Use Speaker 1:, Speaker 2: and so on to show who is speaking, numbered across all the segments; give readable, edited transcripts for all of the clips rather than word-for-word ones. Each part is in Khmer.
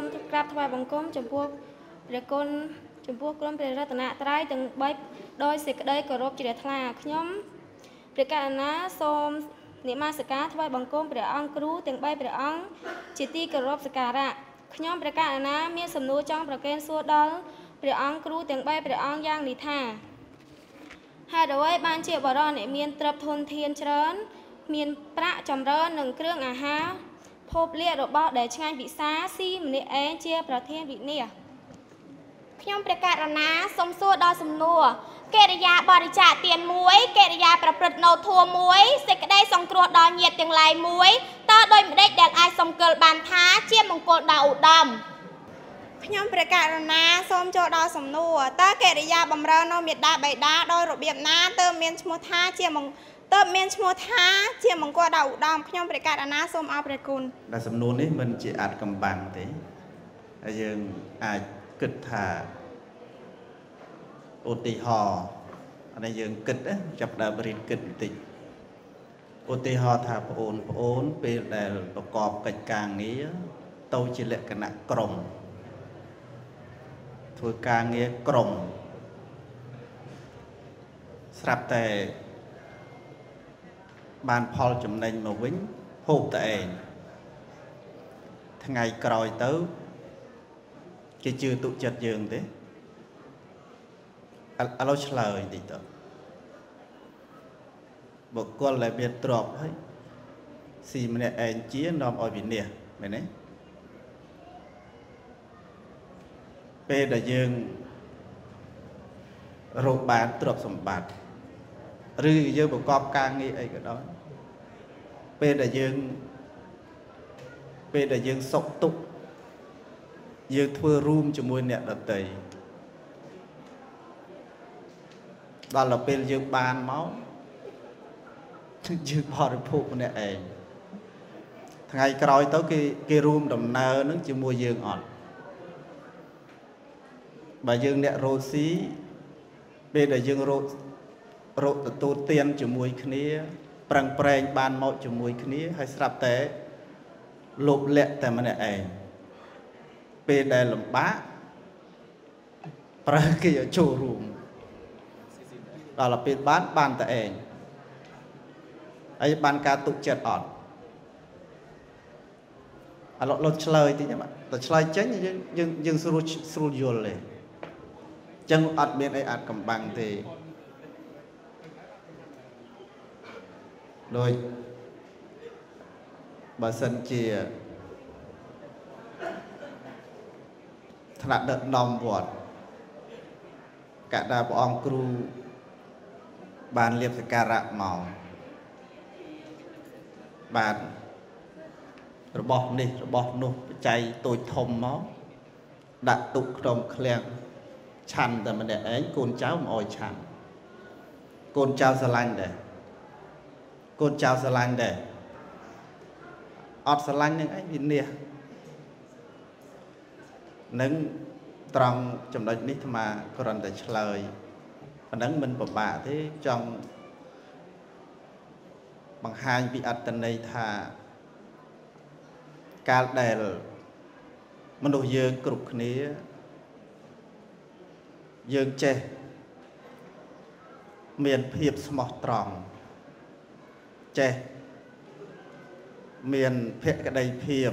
Speaker 1: ក្រាបថ្វាយបង្គំចំពោះព្រះគុណចំពោះក្រុមព្រះរតនត្រ័យទាំង3ដោយសេចក្តីគោរពជ្រះថ្លាខ្ញុំព្រះករុណាសូមនិមស្សការថ្វាយបង្គំព្រះអង្គគ្រូទាំង3ព្រះអង្គជាទីគោរពសក្ការៈខ្ញុំព្រះករុណាមានសំណួរចង់ប្រកេនសួរដល់ព្រះអង្គគ្រូទាំង3ព្រះអង្គយ៉ាងនេះថាហេតុអ្វីបានជាបរិយអ្នកមានទ្រព្យធនធានច្រើនមានប្រាក់ចម្រើននិងគ្រឿងអាហារភោគលាភរបស់ដែលឆ្ងាញ់ពិសាស៊ីម្នាក់ឯងជាប្រធានវិនិច្ឆ័យខ្ញុំព្រះករុណាសូមសួរដល់សំណួរកិរិយាបរិច្ចាគទាន1កិរិយាប្រព្រឹត្តនៅធម៌1សេចក្តីសង្គ្រោះដល់ញាតិទាំងឡាយ1តើដោយម្ដេចដែលអាចសំគាល់បានថាជាមង្គលដល់ឧត្តមខ្ញុំព្រះករុណាសូមចូលដល់សំណួរតើកិរិយាបម្រើនៅមេដាបៃតាដោយរបៀបណាទើបមានឈ្មោះថាជាមង្គលដល់ឧត្តមខ្ញុំព្រះករុណាសូមអរព្រះគុណ
Speaker 2: ដែលសំណួរនេះមិនជាអាចកំបាំងទេហើយយើងអាចគិតថាឧទាហរណ៍អានេះយើងគិតចាប់ដើមរៀនគិតបន្តិចឧទាហរណ៍ថាបងអូនពេលដែលប្រកបកិច្ចការងារទៅជាលក្ខណៈក្រុមធ្វើការងារក្រុមស្រាប់តែបានផលចំណេញមកវិញហូបតែឯងថ្ងៃក្រោយទៅគេជឿទុកចិត្តយើងទេឥឡូវឆ្លើយតិចទៅបុគ្គលដែលមានទ្រព្យហើយស៊ីម្នាក់ឯងជានាំឲ្យវិនាសមែនទេពេលដែលយើងរកបានទ្រព្យសម្បត្តិឬយើងប្រកបការងារអីក៏ដោយពេលដែលយើងសុខទុក្ខយើងធ្វើរួមជាមួយអ្នកដទៃដល់ពេលយើងបានមកយើងបរិភោគម្នាក់ឯងថ្ងៃក្រោយទៅគេរួមដំណើរនឹងជាមួយយើងអត់បើយើងអ្នករស់ស៊ីពេលដែលយើងរកទទួលទានជាមួយគ្នាប្រឹងប្រែងបានមកជាមួយគ្នាហើយស្រាប់តែលោភលក្ខតែម្នាក់ឯងពេលដែលលំបាកប្រើគេឲ្យចូលរួមដល់ពេលបានតែឯងហើយបានការទុកចិត្តអត់ឥឡូវលុតឆ្លើយតិចតែឆ្លើយចេញយើងស្រួលយល់ទេអញ្ចឹងអត់មានអីអាចកំបាំងទេដោយបើសិនជាថ្នាក់ដឹកនាំវត្តកណ្ដាលព្រះអង្គគ្រូបានលៀបសក្ការៈមកបានរបស់នេះរបស់នោះបច្ច័យតូចធំមកដាក់ទុកក្នុងឃ្លាំងឆាន់តែម្នាក់ឯងកូនចៅមិនអោយឆាន់កូនចៅស្រឡាញ់ដែរកូនចៅស្រឡាញ់ដែរអត់ស្រឡាញ់នឹងឯងវិនាសនឹងត្រង់ចំណុចនេះអាត្មាគ្រាន់តែឆ្លើយប៉ុណ្ណឹងមិនពិបាកទេចង់បង្ហាញពីអត្តន័យថាកាលដែលមនុស្សយើងគ្រប់គ្នាយើងចេះមានភាពស្មោះត្រង់ចេះមានភក្ដីភាព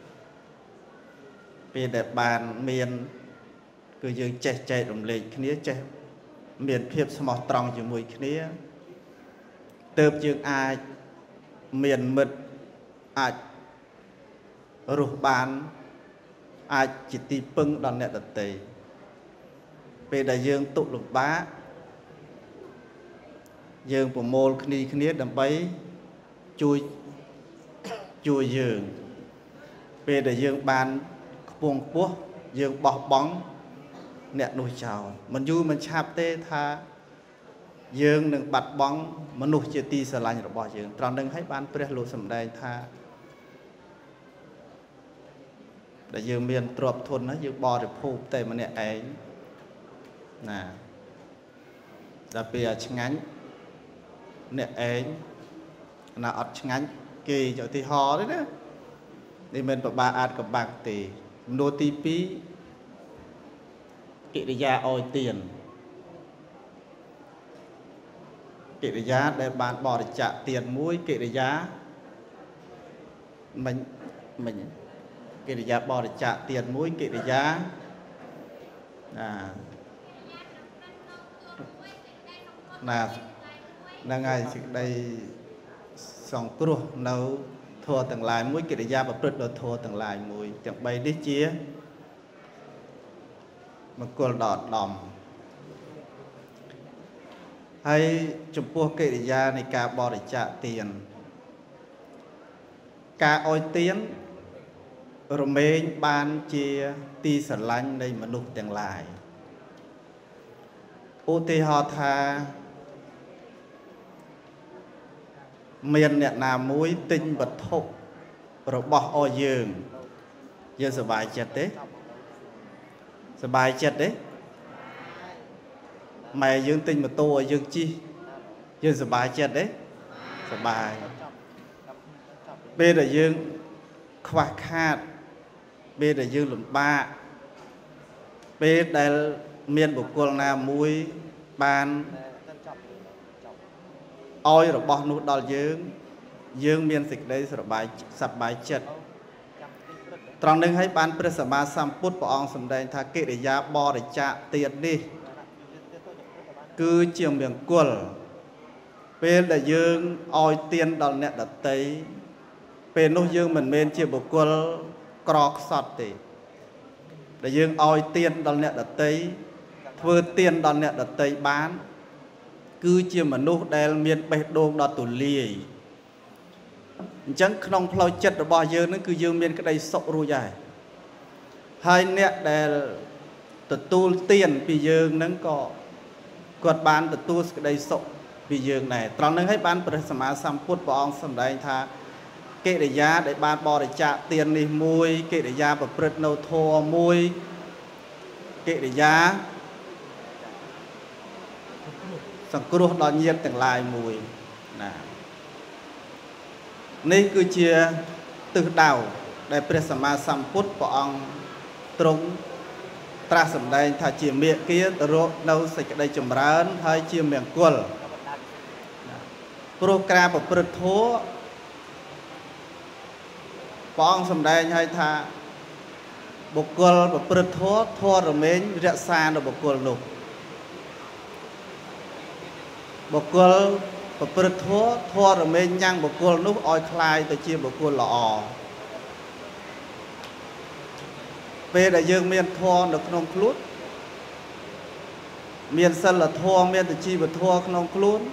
Speaker 2: ពេលដែលបានមានគឺយើងចេះចែករំលែកគ្នាចេះមានភាពស្មោះត្រង់ជាមួយគ្នាទើបយើងអាចមានមិត្តអាចរស់បានអាចជាទីពឹងដល់អ្នកដទៃពេលដែលយើងទុកលំបាកយើងប្រមូលគ្នាដើម្បីជួយយើងពេលដែលយើងបានខ្ពង់ខ្ពស់យើងបោះបង់អ្នកនោះចោលមិនយូរមិនឆាប់ទេថាយើងនឹងបាត់បង់មនុស្សជាទីស្រឡាញ់របស់យើងត្រង់នឹងឲ្យបានព្រះលោកសម្ដែងថាដែលយើងមានទ្រព្យធនណាយើងបរិភោគតែម្នាក់ឯងណាដល់ពេលឆ្ងាញ់អ្នកឯងណាអត់ឆ្ងាញ់គេយកទីហោទេណានេះមិនប្របាអាចកំបាំងទេ nô tí pí kỵ gia ôi tiền kỵ gia để bạn bỏ để trả tiền mũi kỵ gia mình kỵ gia bỏ để trả tiền mũi kỵ gia là ngày đây sòng cua nấu thua từng lại mũi kỵ gia và bứt đôi thua từng lại mũi chẳng bay đi chia mà cua đọt đòn hay chụp pua kỵ gia này cả bỏ để trả tiền cả ôi tiền rồi mình ban chia ti sờ lanh đây mà nụ tiền lại ô tê họ tha miền nẹt nam mũi tinh bật thục rồi bỏ ôi giường giờ sờ bài chật đấy sờ bài chật đấy mày dương tinh mà tô ở dương chi dương sờ bài chật đấy sờ bài bây giờ dương khoa khát bây giờ dương lụm ba bây giờ miền bộ quân nam mũi ban ôi rồi bỏ nút đòn dương miền dịch đây rồi bài sập bài chật trong đêm hay ban presama samput của ông sầm đây thà kệ để giá bo để trả tiền đi cứ chiều miền quân bên là dương ôi tiền đòn nẹt đặt tây bên nô dương mình bên chiều bộ quân crop sọt thì là dương ôi tiền đòn nẹt đặt tây vừa tiền đòn nẹt đặt tây bán cứ chiều mà nô đèn miền bê đôn đọt tủ lì chẳng không phơi chất rồi bao giờ nó cứ dương miền cái đây sọc rồi dài hai nẹt đèn tự tu tiền vì dương nó có quật bán tự tu cái đây sọc vì dương này trong nó hay bán presama samput của ông sầm đây tha kệ để giá để bán bò để trả tiền đi mui kệ để giá và prết nâu thô mui kệ để giá sẵn cua đo nhiệt từng lại mùi này cứ chia từ đầu để presama samput của ông trung tra sầm đây thà chia miệng kia từ đâu sạch đây chùm rán hay chia miệng quần program và prết thô ông sầm đây hay thà bộc quần và prết thô thua rồi mấy rẽ xa rồi bộc quần lục bộc quần và prết thua rồi mấy nhang bộc quần lúc oi khai từ chia bộc quần lọ về đại dương miền thua được nông khlut miền sân là thua miền từ chi và thua nông khlut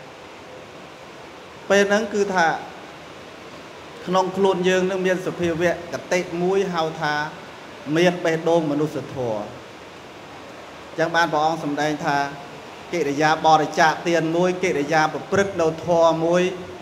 Speaker 2: bênนั้นคือថាក្នុងខ្លួនយើងនឹងមានសភាវៈកតិមួយហៅថាមានបេះដូងមនុស្សធម៌ចឹងបានព្រះអង្គសម្ដែងថាកិរិយាបរិច្ចាគទានមួយកិរិយាប្រព្រឹត្តនៅធម៌មួយ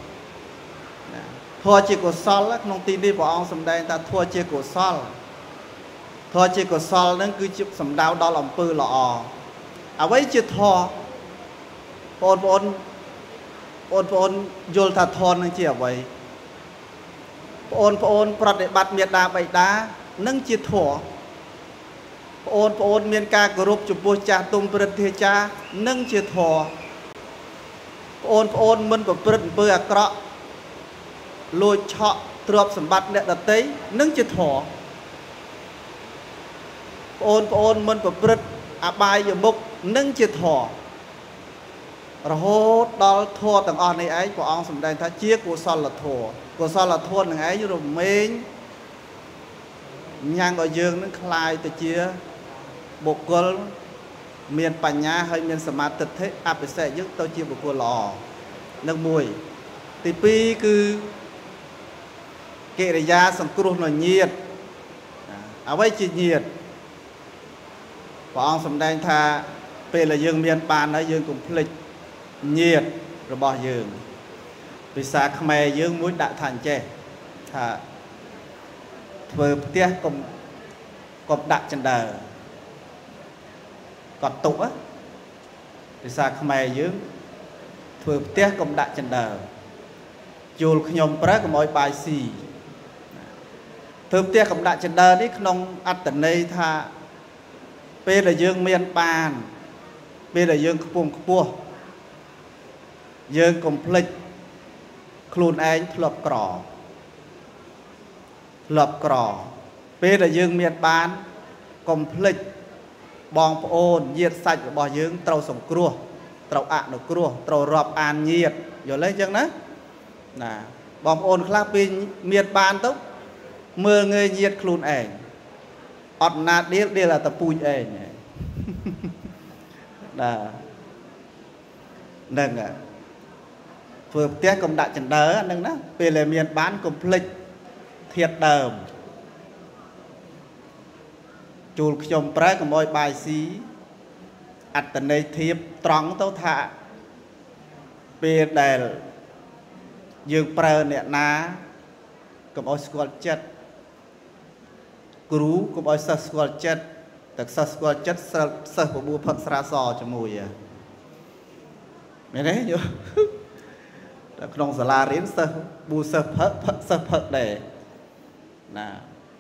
Speaker 2: ធម៌ជាកុសលក្នុងទីនេះព្រះអង្គសម្ដែងថាធម៌ជាកុសលធម៌ជាកុសលនឹងគឺជាសំដៅដល់អំពើល្អអ្វីជាធម៌បងប្អូនយល់ថាធម៌នឹងជាអ្វីបងប្អូនប្រតិបត្តិមេត្តាបិតានឹងជាធម៌បងប្អូនមានការគោរពចំពោះចាស់ទុំព្រឹទ្ធាចារ្យនឹងជាធម៌បងប្អូនមិនប្រព្រឹត្តអំពើអាក្រក់លួចឆក់ទ្រព្យសម្បត្តិអ្នកដទៃនឹងជាធម៌បងប្អូនមិនប្រព្រឹត្តអបាយមុខនឹងជាធម៌រហូតដល់ធម៌ទាំងអស់នេះឯងព្រះអង្គសម្ដែងថាជាកុសលធម៌កុសលធម៌នឹងឯងរមែងញ៉ាំងឲ្យយើងនឹងคลายទៅជាបុគ្គលមានបញ្ញាហើយមានសមាធិធិអភិសេកយើងទៅជាបុគ្គលល្អនឹងមួយទី2គឺកិរិយាសង្គ្រោះនៅញាតិអ្វីជាញាតិព្រះអង្គសម្ដែងថាពេលដែលយើងមានបានហើយយើងកុំភ្លេចញាតិរបស់យើងភាសាខ្មែរយើងមួយដាក់ថាអញ្ចេះថាធ្វើផ្ទះកុំដាក់ចណ្ដើគាត់ទុកភាសាខ្មែរយើងធ្វើផ្ទះកុំដាក់ចណ្ដើជួលខ្ញុំប្រើកុំឲ្យបាយស៊ី thơm tia cầm đại chân đơ đi không ắt tận đây tha bây là dương miền bàn bây là dương cuồng cua dương complete khuôn anh lợp cỏ bây là dương miền bàn complete bong ôn nhiệt sạch của bò dương trâu sống cua trâu ạ nó cua trâu rọp an nhiệt rồi lấy chân đó nè bong ôn khác bên miền bàn tốt mưa người nhiệt khuôn anh ọt nát điếc đi là tập pui anh là nâng ạ vừa tiếc công đại chân đớ nâng đó về là miền bán complete thiệt đờm chùl chồng trái của mọi bài xí ắt tận đây thiệp trắng tấu thạ về đèn dương prơ nè ná của mọi squat chất cú của mọi squat chất đặc squat chất sơ của bùa phật ra sò cho mùi à mày đấy nhớ trong giờ la đến sơ bùa sơ phật để nè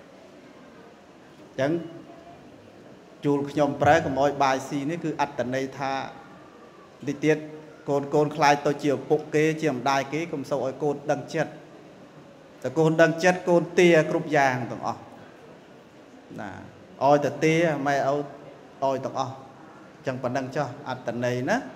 Speaker 2: chẳng chùl nhom trái của mọi bài xì này cứ ắt tận đây tha đi tiết côn khai tôi chiều bụng kế chiều đai kế cùng sâu ở côn đằng chấtแต่côn đằng chất côn tia cục vàng tổng ọ nè oiแต่เตี้ยไม่เอาoi tổng ọ chẳng phần đằng cho ắt tận đây nữa